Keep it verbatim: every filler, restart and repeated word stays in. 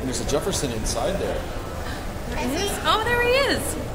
There's a Jefferson inside there. There he is. Oh, there he is.